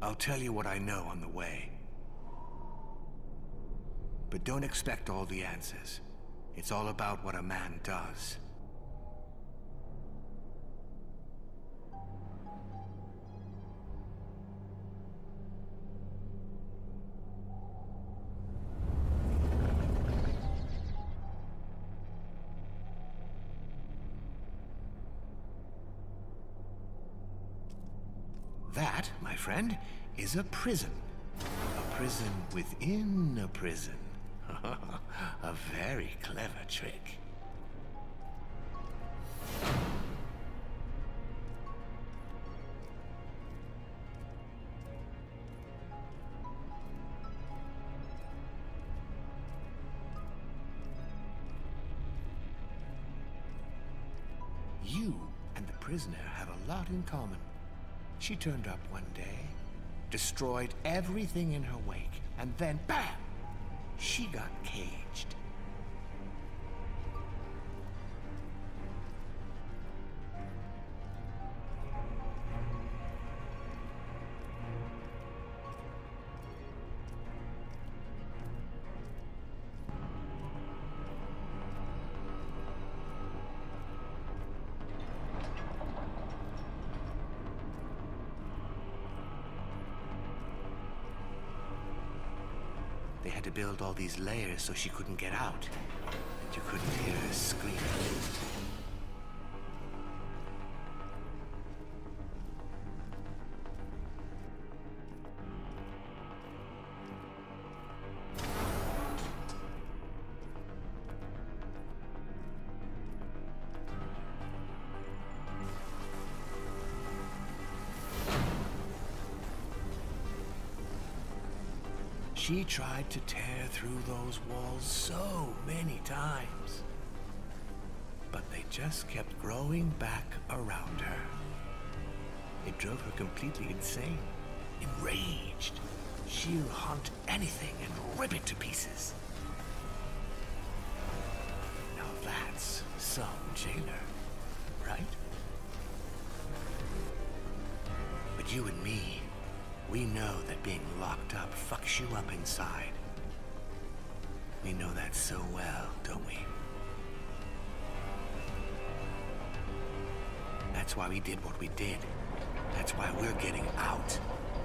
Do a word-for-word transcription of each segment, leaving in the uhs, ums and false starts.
I'll tell you what I know on the way. But don't expect all the answers. It's all about what a man does. That, my friend, is a prison. A prison within a prison. A very clever trick. You and the prisoner have a lot in common. She turned up one day, destroyed everything in her wake, and then BAM! She got caged. They had to build all these layers so she couldn't get out. And you couldn't hear her screaming. She tried to tear through those walls so many times, but they just kept growing back around her. It drove her completely insane. Enraged, she'll hunt anything and rip it to pieces. Now that's some jailer, right? But you and me, we know that being locked up fucks you up inside. We know that so well, don't we? That's why we did what we did. That's why we're getting out.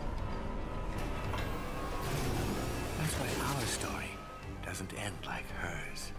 That's why our story doesn't end like hers.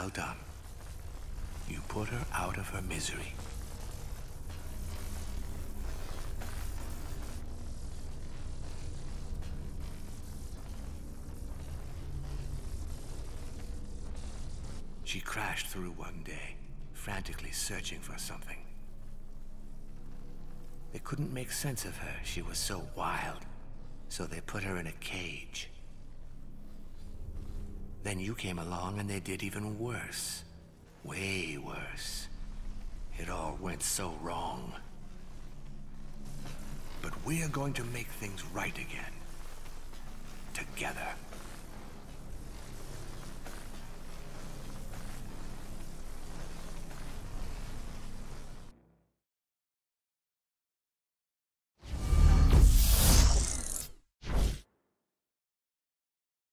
Well done. You put her out of her misery. She crashed through one day, frantically searching for something. They couldn't make sense of her. She was so wild. So they put her in a cage. Then you came along and they did even worse. Way worse. It all went so wrong. But we're going to make things right again. Together.